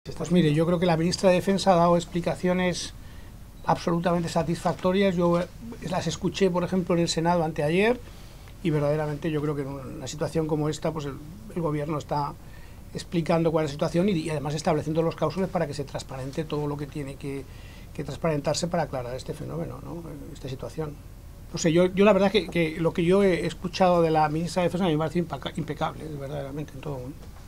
Pues mire, yo creo que la ministra de Defensa ha dado explicaciones absolutamente satisfactorias. Yo las escuché, por ejemplo, en el Senado anteayer, y verdaderamente yo creo que en una situación como esta, pues el gobierno está explicando cuál es la situación y además estableciendo los cauces para que se transparente todo lo que tiene que transparentarse para aclarar este fenómeno, ¿no? Esta situación. No sé, yo la verdad que lo que yo he escuchado de la ministra de Defensa me parece impecable, verdaderamente, en todo momento.